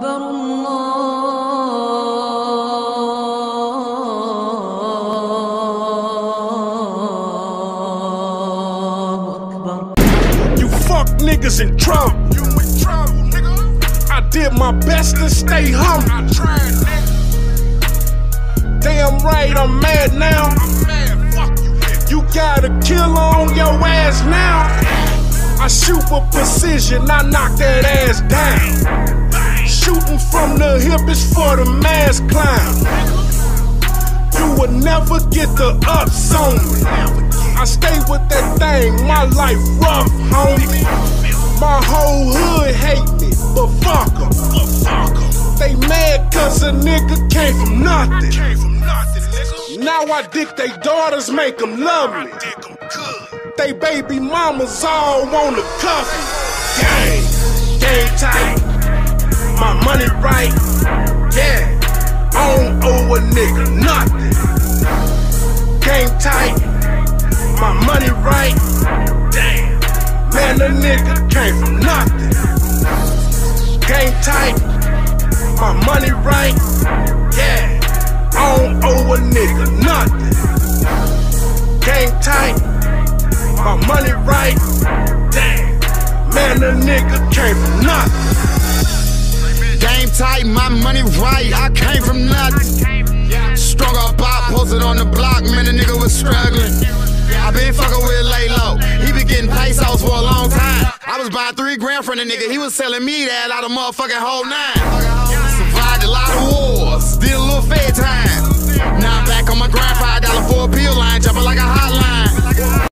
أكبر الله أكبر. You fuck niggas in trouble. You in trouble, nigga. I did my best to stay humble. I tried, nigga. Damn right, I'm mad now. I'm mad, fuck you, nigga. You got a killer on your ass now. I shoot with precision, I knock that ass down. Shooting from the hip is for the mass clown. You would never get the ups on me. I stay with that thing, my life rough, homie. My whole hood hate me, but fuck em. They mad cause a nigga came from nothing. Now I dick they daughters, make them love me. They baby mamas all wanna cuff me. Gang, game tight, my money right. Yeah, I don't owe a nigga nothing. Game tight, my money right. Damn, man, the nigga came from nothing. Game tight, my money right. Yeah, I don't owe a nigga nothing. Game tight, my money right. Damn, man, the nigga came from nothing. Game tight, my money right. I came from nothing. Strung up, I posted on the block, man, the nigga was struggling. I been fucking with Lay Low. He been getting pesos for a long time. I was buying 3 grand from the nigga. He was selling me that out of motherfucking whole 9. Survived a lot of wars, did a little fair time. Now I'm back on my grind, $5 for a bill line, jumping like a hotline.